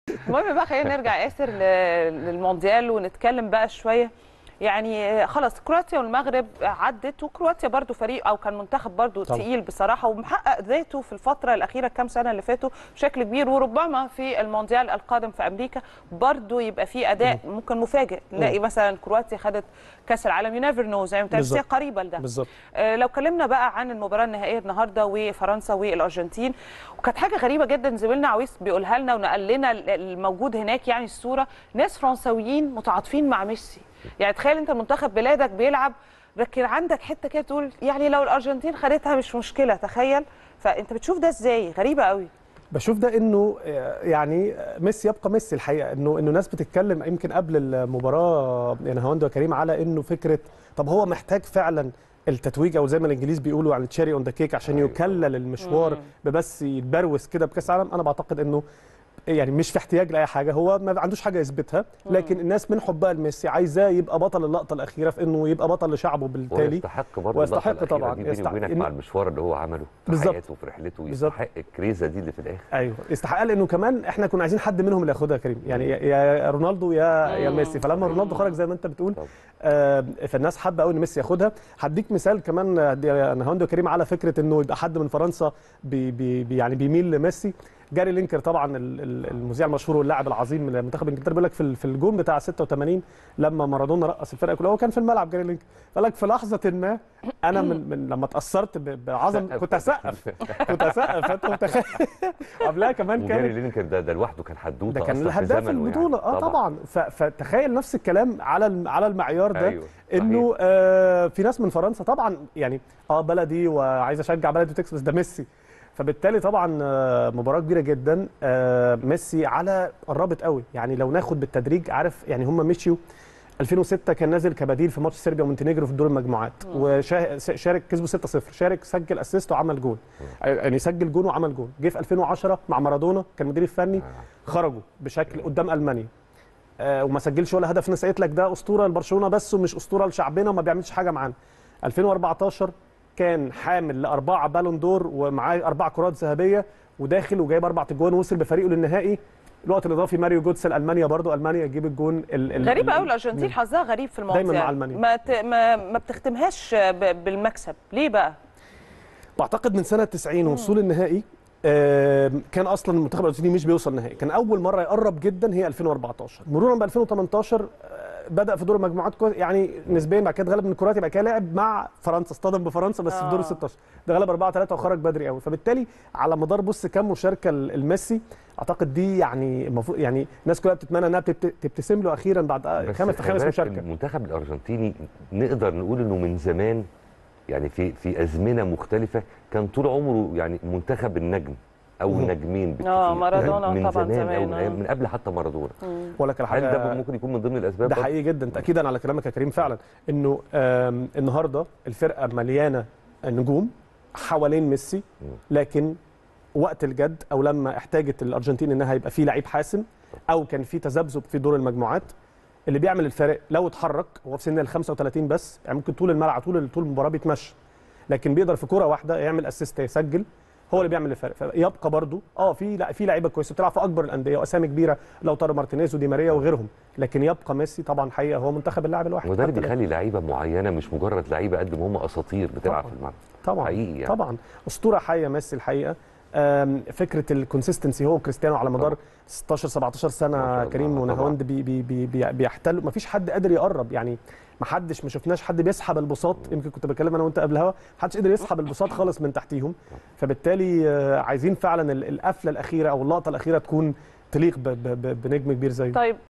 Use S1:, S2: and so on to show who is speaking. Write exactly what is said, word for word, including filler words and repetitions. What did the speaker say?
S1: المهم بقى خلينا نرجع ياسر للمونديال ونتكلم بقى شويه. يعني خلاص كرواتيا والمغرب عدت، وكرواتيا برضو فريق او كان منتخب برضو تقيل بصراحه، ومحقق ذاته في الفتره الاخيره كام سنه اللي فاتوا بشكل كبير، وربما في المونديال القادم في امريكا برضو يبقى في اداء ممكن مفاجئ، نلاقي مثلا كرواتيا خدت كاس العالم، يو نيفر نو، زي ما بتقول قريبه لده بالظبط. آه لو اتكلمنا بقى عن المباراه النهائيه النهارده وفرنسا والارجنتين، وكانت حاجه غريبه جدا زميلنا عويس بيقولها لنا ونقل لنا الموجود هناك، يعني الصوره ناس فرنساويين متعاطفين مع ميسي. يعني تخيل انت منتخب بلادك بيلعب، لكن عندك حته كده تقول يعني لو الارجنتين خدتها مش مشكله، تخيل. فانت بتشوف ده ازاي؟ غريبه قوي.
S2: بشوف ده انه يعني ميسي يبقى ميسي الحقيقه، انه انه ناس بتتكلم يمكن قبل المباراه يعني هوند وكريم على انه فكره طب هو محتاج فعلا التتويج، او زي ما الانجليز بيقولوا على تشيري اون ذا كيك عشان يكلل المشوار ببس يتبروس كده بكاس العالم. انا بعتقد انه يعني مش في احتياج لاي حاجه، هو ما عندوش حاجه يثبتها، لكن الناس من حبها لميسي عايزاه يبقى بطل اللقطه الاخيره، في انه يبقى بطل لشعبه بالتالي.
S3: ويستحق برضه
S2: ويستحق طبعا
S3: دي بيني وبينك مع المشوار اللي هو عمله في
S2: بالزبط.
S3: حياته وفي رحلته، يستحق الكريزه دي اللي في الاخر.
S2: ايوه يستحق، لانه كمان احنا كنا عايزين حد منهم اللي ياخدها كريم، يعني يا رونالدو يا يا ميسي، فلما رونالدو خرج زي ما انت بتقول آه فالناس حابه قوي ان ميسي ياخدها. هديك مثال كمان انا هوند وكريم على فكره انه يبقى حد من فرنسا بي بي يعني بيميل لميسي. جاري لينكر طبعا المذيع المشهور واللاعب العظيم من منتخب انجلترا بيقول لك في في الجون بتاع ستة وثمانين لما مارادونا رقص الفرقه كلها، هو كان في الملعب جاري لينكر، قال لك في لحظه ما انا من, من لما اتاثرت بعظم كنت اسقف كنت اسقف انت متخيل. قبلها كمان كان
S3: جاري لينكر ده ده لوحده كان حدوته،
S2: ده كان الهداف في البطوله يعني. اه طبعا, طبعًا. فتخيل نفس الكلام على على المعيار ده. أيوة. انه آه في ناس من فرنسا طبعا يعني اه بلدي وعايز اشجع بلدي وتكسب، بس ده ميسي، فبالتالي طبعا مباراه كبيره جدا. ميسي على قربت قوي، يعني لو ناخد بالتدريج، عارف يعني هم مشيوا ألفين وستة كان نازل كبديل في ماتش صربيا ومونتينيجرو في دور المجموعات، وشارك كسبوا ستة صفر، شارك سجل اسيست وعمل جول، يعني سجل جول وعمل جول. جه في ألفين وعشرة مع مارادونا كان مدير الفني، خرجوا بشكل قدام المانيا وما سجلش ولا هدف. الناس قالت لك ده اسطوره لبرشلونه بس ومش اسطوره لشعبنا وما بيعملش حاجه معانا. ألفين وأربعتاشر كان حامل لاربعه بالون دور ومعاه اربع كرات ذهبيه وداخل وجايب اربع اجوان ووصل بفريقه للنهائي. الوقت الاضافي ماريو جوتس المانيا، برضو المانيا تجيب الجون.
S1: غريبه قوي الارجنتين، حظها غريب في المونديال
S2: دايما مع المانيا،
S1: ما ت... ما, ما بتختمهاش بالمكسب. ليه بقى؟
S2: بعتقد من سنه تسعين وصول النهائي كان اصلا المنتخب الارجنتيني مش بيوصل نهائي، كان اول مره يقرب جدا هي ألفين وأربعتاشر، مرورا ب ألفين وتمنتاشر بدا في دور المجموعات يعني نسبيا، بعد كده اتغلب من كرواتيا، بعد كده لعب مع فرنسا، اصطدم بفرنسا بس آه. في دور ال ستاشر ده غلب أربعة ثلاثة وخرج بدري قوي. فبالتالي على مدار بص كام مشاركه الميسي، اعتقد دي يعني المفروض يعني الناس كلها بتتمنى انها تبتسم له اخيرا بعد خمس خمس مشاركه.
S3: المنتخب الارجنتيني نقدر نقول انه من زمان يعني في في ازمنه مختلفه كان طول عمره يعني منتخب النجم او النجمين بالكثير.
S1: اه مارادونا
S3: من
S1: طبعا
S3: زمان
S1: زمان
S3: أو من قبل حتى مارادونا.
S2: ولكن
S3: هل ده ممكن يكون من ضمن الاسباب؟
S2: ده حقيقي جدا، تاكيدا على كلامك يا كريم فعلا، انه النهارده الفرقه مليانه نجوم حوالين ميسي، لكن وقت الجد او لما احتاجت الارجنتين انها يبقى في لعيب حاسم او كان في تذبذب في دور المجموعات، اللي بيعمل الفارق لو اتحرك هو في سن ال خمسة وثلاثين بس، يعني ممكن طول الملعب طول طول المباراه بيتمشى، لكن بيقدر في كوره واحده يعمل اسيست يسجل، هو اللي بيعمل الفرق. فيبقى برضو اه في لا في لعيبه كويسه بتلعب في اكبر الانديه واسامي كبيره، لو تارو مارتينيز ودي ماريا وغيرهم، لكن يبقى ميسي طبعا حقيقه هو منتخب اللاعب الواحد.
S3: وده اللي بيخلي لعيبه معينه مش مجرد لعيبه قد ما هم اساطير بتلعب في الملعب.
S2: طبعا
S3: حقيقي يعني.
S2: طبعا اسطوره حيه ميسي الحقيقه. فكره الكونسيستنسي هو وكريستيانو على مدار ستاشر سبعتاشر سنه كريم ونهاوند بي بي بي بي بيحتلوا، ما فيش حد قادر يقرب، يعني ما حدش ما شفناش حد بيسحب البساط، يمكن كنت بكلم انا وانت قبل الهوا، ما حدش قدر يسحب البساط خالص من تحتيهم. فبالتالي عايزين فعلا القفله الاخيره او اللقطه الاخيره تكون تليق بنجم كبير زيه.
S1: طيب